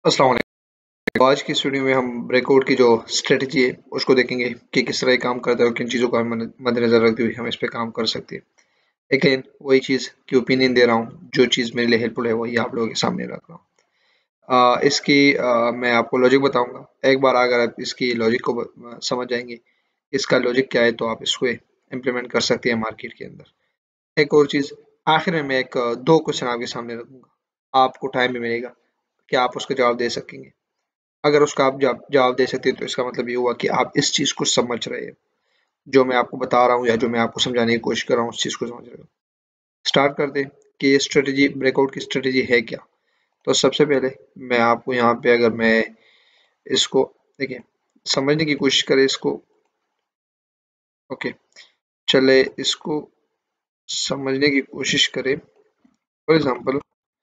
अस्सलाम वालेकुम। आज की इस वीडियो में हम ब्रेकआउट की जो स्ट्रेटजी है उसको देखेंगे कि किस तरह ये काम करता है और किन चीज़ों को मद्देनजर रखते हुए हम इस पे काम कर सकते हैं। अगेन वही चीज़ की ओपिनियन दे रहा हूँ, जो चीज़ मेरे लिए हेल्पफुल है वही आप लोगों के सामने रख रहा हूँ। इसकी मैं आपको लॉजिक बताऊंगा। एक बार अगर आप इसकी लॉजिक को समझ जाएंगे, इसका लॉजिक क्या है, तो आप इसको इम्प्लीमेंट कर सकते हैं मार्केट के अंदर। एक और चीज़, आखिर में मैं एक दो क्वेश्चन आपके सामने रखूंगा, आपको टाइम भी मिलेगा कि आप उसका जवाब दे सकेंगे। अगर उसका आप जवाब दे सकते हैं तो इसका मतलब ये हुआ कि आप इस चीज़ को समझ रहे हैं, जो मैं आपको बता रहा हूँ या जो मैं आपको समझाने की कोशिश कर रहा हूँ उस चीज़ को समझ रहे हो। स्टार्ट करते हैं कि ये स्ट्रेटजी, ब्रेकआउट की स्ट्रेटजी है क्या। तो सबसे पहले मैं आपको यहाँ पे, अगर मैं इसको देखिए समझने की कोशिश करें इसको, ओके, चले इसको समझने की कोशिश करें। फॉर एग्जांपल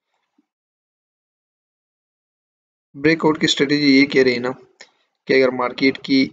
ब्रेकआउट की स्ट्रेटजी ये कह रही है ना कि अगर मार्केट की,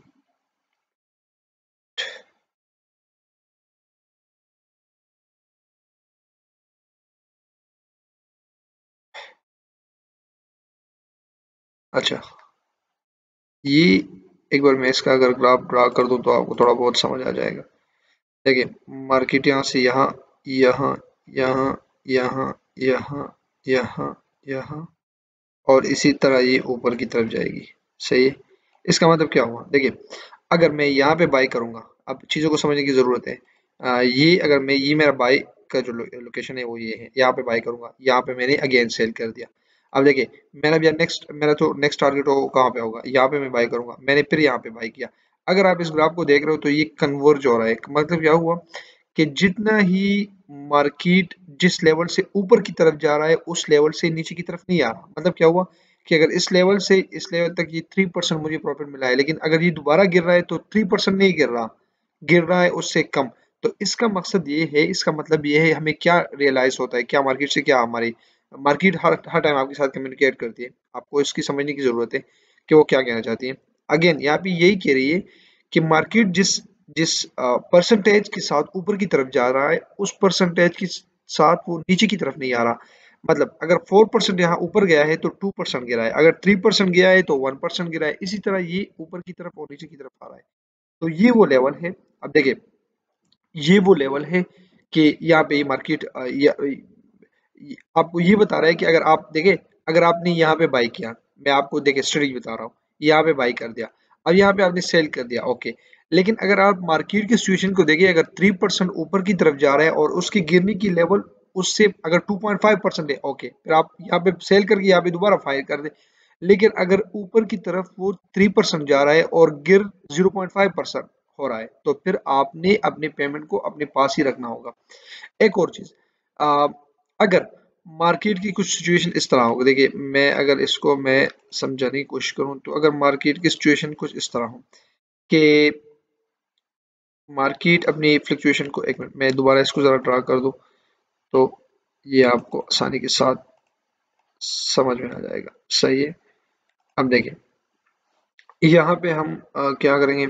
अच्छा, ये एक बार मैं इसका अगर ग्राफ ड्रा कर दूं तो आपको थोड़ा बहुत समझ आ जाएगा। देखिए मार्केट यहाँ से यहाँ, यहाँ, यहाँ, यहाँ, यहाँ, यहाँ, यहाँ और इसी तरह ये ऊपर की तरफ जाएगी। सही है। इसका मतलब क्या हुआ, देखिए अगर मैं यहाँ पे बाई करूंगा, अब चीज़ों को समझने की ज़रूरत है। ये अगर मैं, ये मेरा बाई का जो लोकेशन है वो ये है, यहाँ पे बाई करूंगा, यहाँ पे मैंने अगेन सेल कर दिया। अब देखिए मेरा भी मेरा तो नेक्स्ट टारगेट हो कहाँ पे होगा, यहाँ पे मैं बाई करूंगा, मैंने फिर यहाँ पे बाई किया। अगर आप इस ग्राफ को देख रहे हो तो ये कन्वर्ज हो रहा है। मतलब क्या हुआ कि जितना ही मार्केट जिस लेवल से ऊपर की तरफ जा रहा है उस लेवल से नीचे की तरफ नहीं आ रहा। मतलब क्या हुआ कि अगर इस लेवल से इस लेवल तक ये 3% मुझे प्रॉफिट मिला है, लेकिन अगर ये दोबारा गिर रहा है तो 3% नहीं गिर रहा, गिर रहा है उससे कम। तो इसका मकसद ये है, इसका मतलब ये है, हमें क्या रियलाइज होता है, क्या मार्केट से, क्या हमारी मार्केट हर हर टाइम आपके साथ कम्युनिकेट करती है। आपको इसकी समझने की जरूरत है कि वो क्या कहना चाहती है। अगेन यहाँ पे यही कह रही है कि मार्केट जिस जिस परसेंटेज के साथ ऊपर की तरफ जा रहा है उस परसेंटेज के साथ वो नीचे की तरफ नहीं आ रहा। मतलब अगर 4% यहाँ ऊपर गया है तो 2% गिरा है, अगर 3% गया है तो 1% गिरा है, इसी तरह ये ऊपर की तरफ और नीचे की तरफ आ रहा है। तो ये वो लेवल है। अब देखिए ये वो लेवल है कि यहाँ पे ये मार्केट आपको ये बता रहा है कि अगर आप देखें, अगर आपने यहाँ पे बाई किया, मैं आपको देखे स्ट्रेटजी बता रहा हूँ, यहाँ पे बाई कर दिया, अब यहाँ पे आपने सेल कर दिया, ओके। लेकिन अगर आप मार्केट की सिचुएशन को देखें, अगर 3% ऊपर की तरफ जा रहा है और उसकी गिरने की लेवल उससे अगर 2.5% है, ओके, फिर आप यहाँ पे सेल करके यहाँ पे दोबारा फायर कर दे। लेकिन अगर ऊपर की तरफ वो 3% जा रहा है और गिर 0.5% हो रहा है, तो फिर आपने अपने पेमेंट को अपने पास ही रखना होगा। एक और चीज, अगर मार्केट की कुछ सिचुएशन इस तरह हो, देखिए मैं अगर इसको मैं समझाने की कोशिश करूं तो अगर मार्केट की सिचुएशन कुछ इस तरह हो कि मार्केट अपनी फ्लक्चुएशन को, एक मिनट मैं दोबारा इसको जरा ड्रा कर दूं तो ये आपको आसानी के साथ समझ में आ जाएगा। सही है। अब देखिए यहाँ पे हम क्या करेंगे,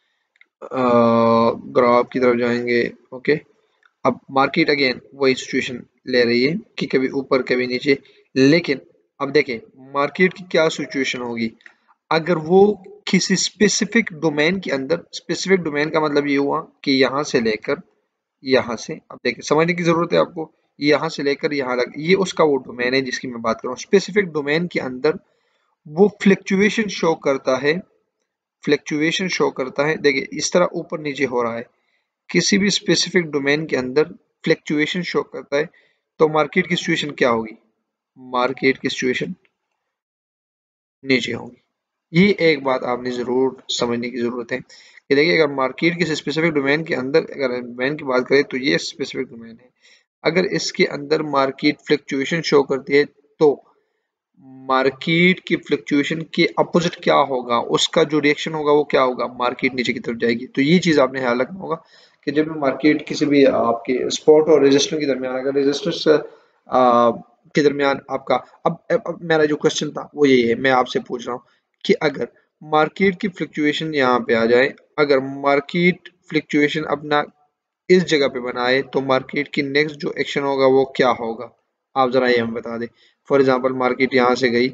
ग्राफ की तरफ जाएंगे, ओके। अब मार्केट अगेन वही सिचुएशन ले रही है कि कभी ऊपर कभी नीचे। लेकिन अब देखें मार्केट की क्या सिचुएशन होगी अगर वो किसी स्पेसिफिक डोमेन के अंदर, स्पेसिफिक डोमेन का मतलब ये हुआ कि यहाँ से लेकर यहाँ से, अब देखिए समझने की जरूरत है आपको, यहाँ से लेकर यहाँ तक ये उसका वो डोमेन है जिसकी मैं बात कर रहा हूँ। स्पेसिफिक डोमेन के अंदर वो फ्लक्चुएशन शो करता है, फ्लक्चुएशन शो करता है। देखिए इस तरह ऊपर नीचे हो रहा है, किसी भी स्पेसिफिक डोमेन के अंदर फ्लक्चुएशन शो करता है, तो मार्केट की सिचुएशन क्या होगी, मार्केट की सिचुएशन नीचे होगी। ये एक बात आपने जरूर समझने की जरूरत है कि देखिए अगर मार्केट किसी स्पेसिफिक डोमेन के अंदर, अगर डोमेन की बात करें तो ये स्पेसिफिक डोमेन है, अगर इसके अंदर मार्केट फ्लक्चुएशन शो करती है तो मार्केट की फ्लक्चुएशन के अपोजिट क्या होगा, उसका जो रिएक्शन होगा वो क्या होगा, मार्केट नीचे की तरफ जाएगी। तो ये चीज आपने ख्याल रखना होगा कि जब भी मार्केट किसी भी आपके स्पॉट और रेजिस्टर के दरमियान, अगर रेजिस्टर के दरमियान आपका, अब मेरा जो क्वेश्चन था वो यही है, मैं आपसे पूछ रहा हूँ कि अगर मार्केट की फ्लक्चुएशन यहाँ पे आ जाए, अगर मार्केट फ्लक्चुएशन अपना इस जगह पे बनाए तो मार्केट की नेक्स्ट जो एक्शन होगा वो क्या होगा, आप जरा ये हमें बता दें। फॉर एग्जांपल मार्केट यहाँ से गई,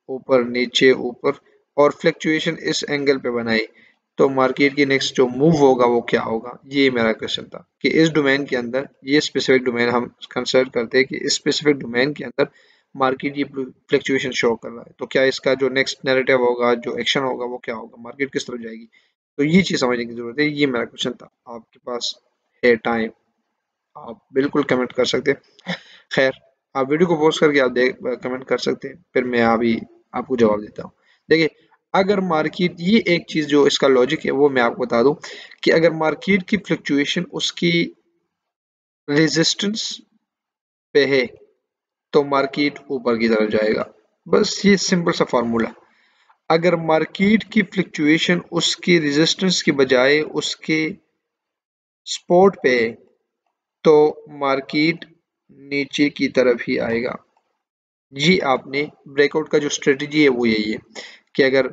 ऊपर नीचे ऊपर और फ्लक्चुएशन इस एंगल पे बनाई, तो मार्केट की नेक्स्ट जो मूव होगा वो क्या होगा, ये मेरा क्वेश्चन था कि इस डोमेन के अंदर, ये स्पेसिफिक डोमेन हम कंसिडर करते हैं कि इस स्पेसिफिक डोमेन के अंदर मार्केट ये फ्लक्चुएशन शो कर रहा है, तो क्या इसका जो नेक्स्ट नैरेटिव होगा, जो एक्शन होगा वो क्या होगा, मार्केट किस तरफ जाएगी। तो ये चीज़ समझने की जरूरत है। ये मेरा क्वेश्चन था। आपके पास है टाइम, आप बिल्कुल कमेंट कर सकते हैं। खैर, आप वीडियो को पॉज करके आप देख कमेंट कर सकते हैं, फिर मैं अभी आपको जवाब देता हूँ। देखिए, अगर मार्केट, ये एक चीज़ जो इसका लॉजिक है वो मैं आपको बता दूं कि अगर मार्केट की फ्लक्चुएशन उसकी रेजिस्टेंस पे है तो मार्केट ऊपर की तरफ जाएगा। बस ये सिंपल सा फॉर्मूला। अगर मार्केट की फ्लक्चुएशन उसकी रेजिस्टेंस के बजाय उसके सपोर्ट पे है तो मार्केट नीचे की तरफ ही आएगा। जी, आपने ब्रेकआउट का जो स्ट्रेटजी है वो यही है कि अगर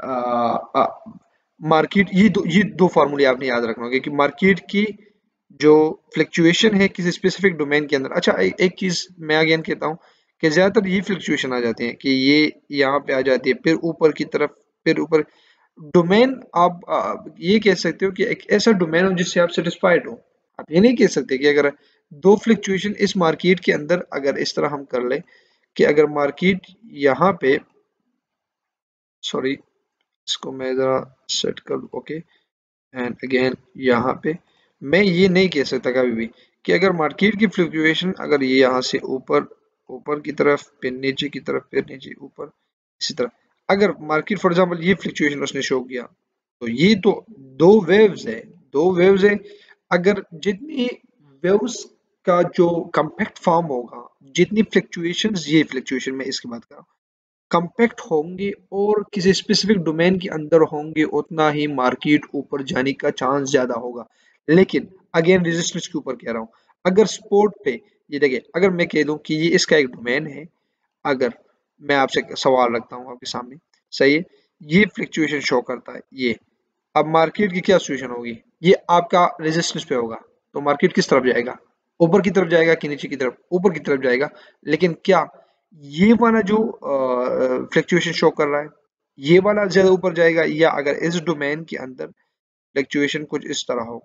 मार्केट, ये दो फार्मूले आपने याद रखना होगा कि मार्केट की जो फ्लक्चुएशन है किसी स्पेसिफिक डोमेन के अंदर। अच्छा, एक चीज मैं अगेन कहता हूँ कि ज्यादातर ये फ्लक्चुएशन आ जाती है कि ये यहाँ पे आ जाती है, फिर ऊपर की तरफ, फिर ऊपर डोमेन। आप ये कह सकते हो कि एक ऐसा डोमेन हो जिससे आप सेटिस्फाइड हो। आप ये नहीं कह सकते कि अगर दो फ्लक्चुएशन इस मार्केट के अंदर अगर इस तरह हम कर ले कि अगर मार्केट यहाँ पे, सॉरी इसको मैं ज़रा सेट कर दूं, ओके, एंड अगेन यहाँ पे मैं ये नहीं कह सकता कभी भी कि अगर मार्केट की फ्लक्चुएशन अगर ये यहाँ से ऊपर, ऊपर की तरफ, फिर नीचे की तरफ, फिर नीचे ऊपर, इसी तरह अगर मार्केट फॉर एग्जांपल ये फ्लक्चुएशन उसने शो किया, तो ये तो दो वेव्स है, दो वेव्स है। अगर जितनी वेव्स का जो कंपैक्ट फॉर्म होगा, जितनी फ्लक्चुएशंस, ये फ्लक्चुएशन में इसकी बात कर रहा हूँ, कंपैक्ट होंगे और किसी स्पेसिफिक डोमेन के अंदर होंगे, उतना ही मार्केट ऊपर जाने का चांस ज्यादा होगा। लेकिन अगेन रेजिस्टेंस के ऊपर कह रहा हूँ, अगर स्पोर्ट पे, ये देखिए, अगर मैं कह दूं कि ये इसका एक डोमेन है, अगर मैं आपसे सवाल रखता हूँ आपके सामने, सही है, ये फ्लक्चुएशन शो करता है ये, अब मार्केट की क्या सिचुएशन होगी, ये आपका रेजिस्टेंस पे होगा, तो मार्केट किस तरफ जाएगा, ऊपर की तरफ जाएगा कि नीचे की तरफ, ऊपर की तरफ जाएगा। लेकिन क्या ये वाला जो फ्लक्चुएशन शो कर रहा है, ये वाला ज्यादा ऊपर जाएगा, या अगर इस डोमेन के अंदर फ्लक्चुएशन कुछ इस तरह हो,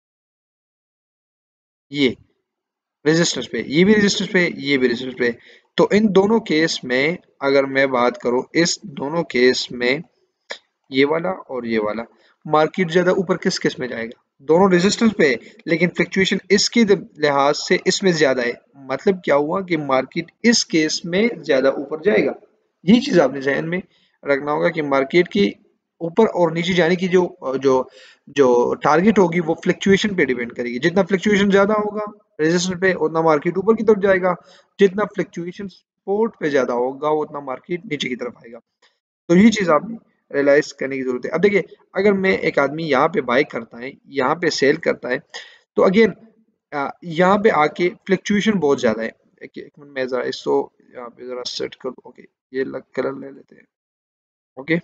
ये रेजिस्टेंस पे, ये भी रेजिस्टेंस पे, ये भी रेजिस्टेंस पे, तो इन दोनों केस में अगर मैं बात करूं, इस दोनों केस में ये वाला और ये वाला, मार्केट ज्यादा ऊपर किस केस में जाएगा, दोनों रेजिस्टेंस पे है, लेकिन फ्लक्चुएशन इसके लिहाज से इसमें ज्यादा है। मतलब क्या हुआ कि मार्केट इस केस में ज्यादा ऊपर जाएगा। ये चीज आपने जहन में रखना होगा कि मार्केट की ऊपर और नीचे जाने की जो जो जो टारगेट होगी वो फ्लक्चुएशन पे डिपेंड करेगी। जितना फ्लक्चुएशन ज्यादा होगा रेजिस्टेंस पे, उतना मार्केट ऊपर की तरफ जाएगा। जितना फ्लक्चुएशन सपोर्ट पे ज्यादा होगा उतना मार्केट नीचे की तरफ आएगा। तो ये चीज आपने रियलाइज करने की जरूरत है। अब देखिए, अगर मैं एक आदमी यहाँ पे बाय करता है, यहाँ पे सेल करता है, तो अगेन यहाँ पे आके फ्लक्चुएशन बहुत ज्यादा है। एक मिनट मैं जरा इसको यहाँ पे जरा सेट कर, ओके, ये कलर ले लेते हैं, ओके,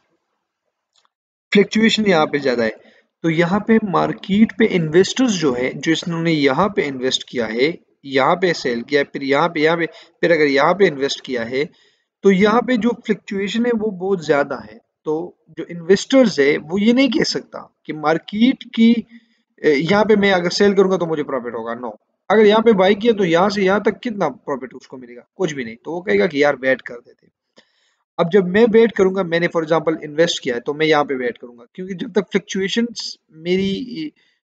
फ्लक्चुएशन यहाँ पे ज्यादा है। तो यहाँ पे मार्केट पे इन्वेस्टर्स जो है, जो इन्होंने यहाँ पे इन्वेस्ट किया है, यहाँ पे सेल किया है, फिर यहाँ पे फिर अगर यहाँ पे इन्वेस्ट किया है, तो यहाँ पे जो फ्लक्चुएशन है वो बहुत ज्यादा है। तो जो इन्वेस्टर्स है वो ये नहीं कह सकता कि मार्केट की यहाँ पे मैं अगर सेल करूंगा तो मुझे प्रॉफिट होगा, नो। अगर यहाँ पे बाई किया तो यहाँ से यहाँ तक कितना प्रॉफिट उसको मिलेगा, कुछ भी नहीं। तो वो कहेगा कि यार वेट कर देते। अब जब मैं वेट करूंगा, मैंने फॉर एग्जांपल इन्वेस्ट किया है, तो मैं यहाँ पे वेट करूंगा, क्योंकि जब तक फ्लक्चुएशंस मेरी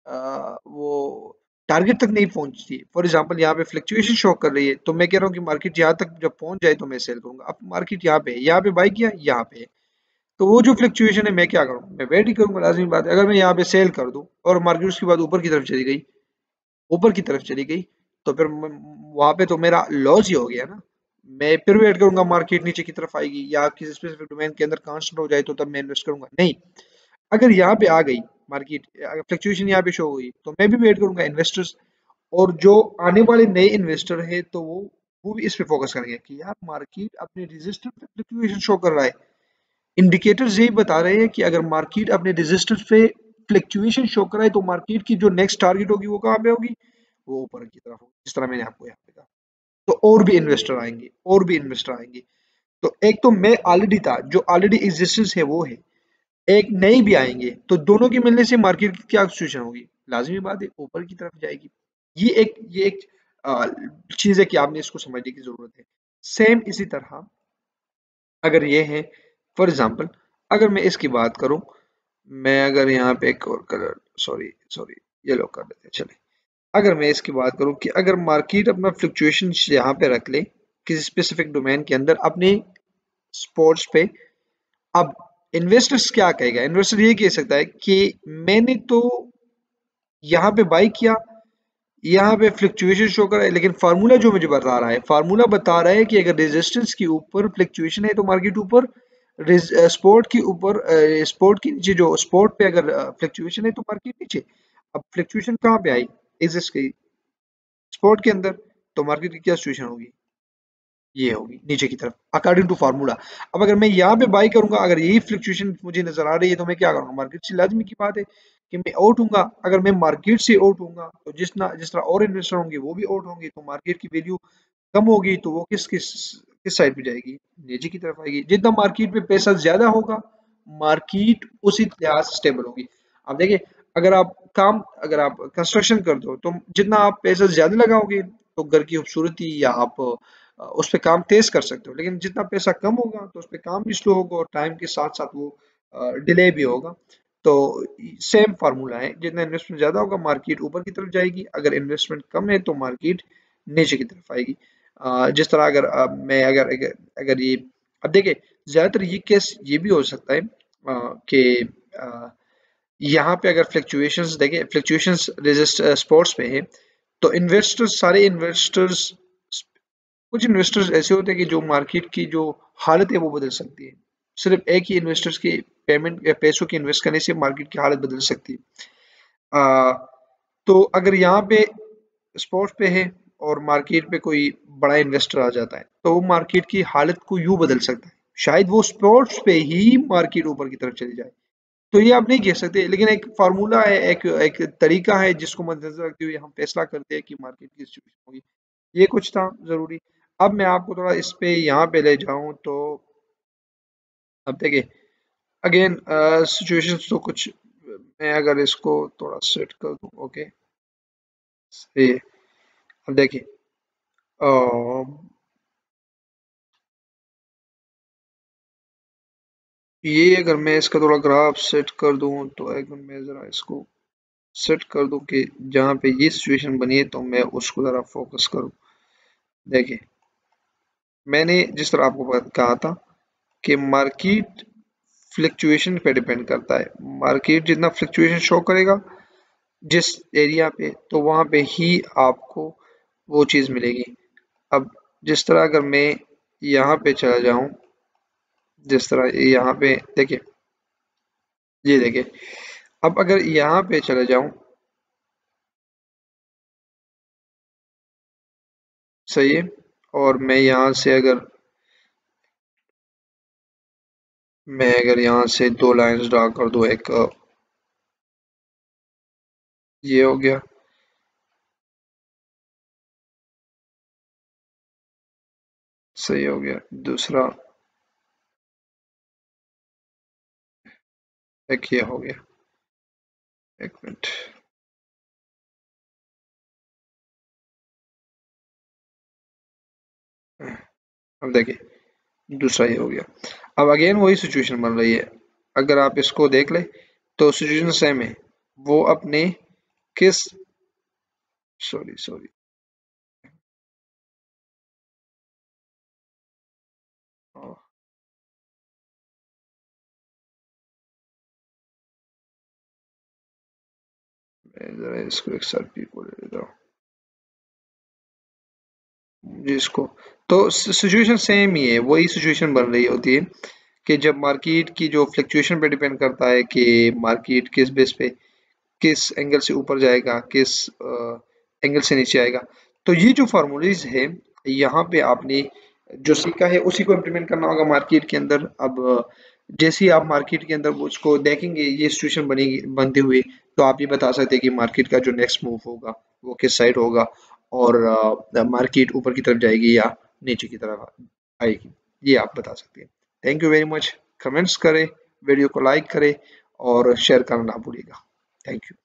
वो टारगेट तक नहीं पहुंचती, फॉर एग्जांपल यहाँ पे फ्लक्चुएशन शो कर रही है, तो मैं कह रहा हूँ कि मार्केट यहाँ तक जब पहुंच जाए तो मैं सेल करूंगा। अब मार्केट यहाँ पे है, यहाँ पे बाई किया, यहाँ पे है, तो वो जो फ्लक्चुएशन है मैं क्या करूँ, मैं वेट ही करूंगा, लाजमी बात है। अगर मैं यहाँ पे सेल कर दूं और मार्केट उसके बाद ऊपर की तरफ चली गई, ऊपर की तरफ चली गई, तो फिर वहां पे तो मेरा लॉस ही हो गया ना। मैं फिर वेट करूंगा मार्केट नीचे की तरफ आएगी या किसी स्पेसिफिक डोमेन के अंदर कांस्टेंट हो जाए तो तब मैं इन्वेस्ट करूंगा, नहीं। अगर यहाँ पे आ गई मार्केट, अगर फ्लक्चुएशन यहाँ पे शो हुई, तो मैं भी वेट करूंगा इन्वेस्टर्स, और जो आने वाले नए इन्वेस्टर है तो वो भी इस पे फोकस करेंगे कि यार मार्केट अपने रेजिस्टेंस पे फ्लक्चुएशन शो कर रहा है। इंडिकेटर्स यही बता रहे हैं कि अगर मार्केट अपने रेजिस्टेंस पे फ्लक्चुएशन शो कर रहा है तो मार्केट की जो नेक्स्ट टारगेट होगी वो कहाँ पे होगी, वो ऊपर की तरफ होगी, जिस तरह मैंने आपको यहाँ पे कहा। तो और भी इन्वेस्टर आएंगे, और भी इन्वेस्टर आएंगे। तो एक तो मैं ऑलरेडी था, जो ऑलरेडी एग्जिस्टेंस है वो है, एक नई भी आएंगे, तो दोनों के मिलने से मार्केट की क्या सिचुएशन होगी, लाजमी बात है ऊपर की तरफ जाएगी। ये एक चीज है कि आपने इसको समझने की जरूरत है। सेम इसी तरह अगर ये है, फॉर एग्जांपल अगर मैं इसकी बात करूं, मैं अगर यहाँ पे एक और कलर, सॉरी सॉरी, येलो कर देते हैं चले। अगर मैं इसकी बात करूं कि अगर मार्केट अपना फ्लक्चुएशन यहाँ पे रख ले किसी स्पेसिफिक डोमेन के अंदर अपने स्पॉट्स पे, अब इन्वेस्टर्स क्या कहेगा, इन्वेस्टर ये कह सकता है कि मैंने तो यहाँ पे बाई किया, यहाँ पे फ्लक्चुएशन शो कर रहा है, लेकिन फार्मूला जो मुझे बता रहा है, फार्मूला बता रहा है कि अगर रेजिस्टेंस के ऊपर फ्लक्चुएशन है तो मार्केट ऊपर, स्पोर्ट के ऊपर, स्पोर्ट के नीचे, जो स्पोर्ट पे अगर फ्लक्चुएशन है तो मार्केट नीचे। अब फ्लक्चुएशन कहाँ पे आई, एग्जिस्ट की स्पोर्ट के अंदर, तो मार्केट की क्या सिचुएशन होगी, ये होगी नीचे की तरफ अकॉर्डिंग टू फार्मूला। अब अगर मैं यहाँ पे बाई करूंगा, अगर यही फ्लक्चुएशन मुझे नजर आ रही है, तो मैं क्या करूंगा, मार्केट से लाजमी की बात है कि मैं आउट हूंगा। अगर मैं मार्केट से आउट हूंगा तो जिस तरह और इन्वेस्टर होंगे वो भी आउट होंगे, तो मार्केट की वैल्यू कम होगी, तो वो किस किस किस साइड पे जाएगी, नीचे की तरफ आएगी। जितना मार्केट में पैसा ज्यादा होगा, मार्केट उसी लिहाज से स्टेबल होगी। अब देखिए, अगर आप कंस्ट्रक्शन कर दो, तो जितना आप पैसा ज्यादा लगाओगे तो घर की खूबसूरती या आप उस पे काम तेज कर सकते हो, लेकिन जितना पैसा कम होगा तो उस पे काम भी स्लो होगा और टाइम के साथ साथ वो डिले भी होगा। तो सेम फार्मूला है, जितना इन्वेस्टमेंट ज्यादा होगा मार्केट ऊपर की तरफ जाएगी, अगर इन्वेस्टमेंट कम है तो मार्केट नीचे की तरफ आएगी। जिस तरह अगर मैं अगर अगर ये, अब देखिए ज्यादातर ये केस ये भी हो सकता है कि यहाँ पे अगर फ्लक्चुएशंस देखें, फ्लक्चुएशंस रेजिस्ट स्पॉट्स पे है, तो इन्वेस्टर्स, सारे इन्वेस्टर्स, कुछ इन्वेस्टर्स ऐसे होते हैं कि जो मार्केट की जो हालत है वो बदल सकती है। सिर्फ एक ही इन्वेस्टर्स की पेमेंट या पैसों की इन्वेस्ट करने से मार्केट की हालत बदल सकती है। आ, तो अगर यहाँ पे स्पॉट पे है और मार्केट पे कोई बड़ा इन्वेस्टर आ जाता है, तो वो मार्केट की हालत को यूं बदल सकता है, शायद वो स्पॉट्स पे ही मार्केट ऊपर की तरफ चली जाए। तो ये आप नहीं कह सकते, लेकिन एक फार्मूला है, एक एक तरीका है जिसको मद्देनजर रखते हुए हम फैसला करते हैं कि मार्केट की सिचुएशन होगी। ये कुछ था जरूरी। अब मैं आपको थोड़ा इस पे यहाँ पे ले जाऊं, तो अब देखिए अगेन सिचुएशंस तो कुछ, मैं अगर इसको थोड़ा सेट कर दूं, ओके सही है। अब देखिए ये अगर मैं इसका थोड़ा ग्राफ सेट कर दूं, तो अगर मैं ज़रा इसको सेट कर दूं कि जहाँ पे ये सिचुएशन बनी है तो मैं उसको ज़रा फोकस करूं। देखिए मैंने जिस तरह आपको कहा था कि मार्केट फ्लक्चुएशन पे डिपेंड करता है, मार्केट जितना फ्लक्चुएशन शो करेगा जिस एरिया पे, तो वहां पे ही आपको वो चीज़ मिलेगी। अब जिस तरह अगर मैं यहाँ पे चला जाऊं, जिस तरह यहाँ पे देखिए, ये देखिए, अब अगर यहाँ पे चले जाऊं, सही है, और मैं अगर यहाँ से दो लाइंस ड्रा कर दूं, एक ये हो गया, सही हो गया, दूसरा एक ये हो गया, एक मिनट, अब देखिए दूसरा ये हो गया। अब अगेन वही सिचुएशन बन रही है, अगर आप इसको देख ले तो सिचुएशन सेम है। वो अपने किस, सॉरी सॉरी, मैं जरा इसको एक साथ भी को ले लेता हूँ जिसको, तो सिचुएशन सेम ही है, वही सिचुएशन बन रही होती है कि जब मार्केट की जो फ्लक्चुएशन पे डिपेंड करता है कि मार्केट किस बेस पे, किस एंगल से ऊपर जाएगा, किस एंगल से नीचे आएगा। तो ये जो फार्मूलीज है, यहाँ पे आपने जो सीखा है उसी को इम्प्लीमेंट करना होगा मार्केट के अंदर। अब जैसे ही आप मार्केट के अंदर वो उसको देखेंगे, ये सिचुएशन बनेगी बनते हुए, तो आप ये बता सकते हैं कि मार्केट का जो नेक्स्ट मूव होगा वो किस साइड होगा, और मार्केट ऊपर की तरफ जाएगी या नीचे की तरफ आएगी। ये आप बता सकते हैं। Thank you very much. Comments करें, वीडियो को लाइक करें और शेयर करना ना भूलिएगा। Thank you.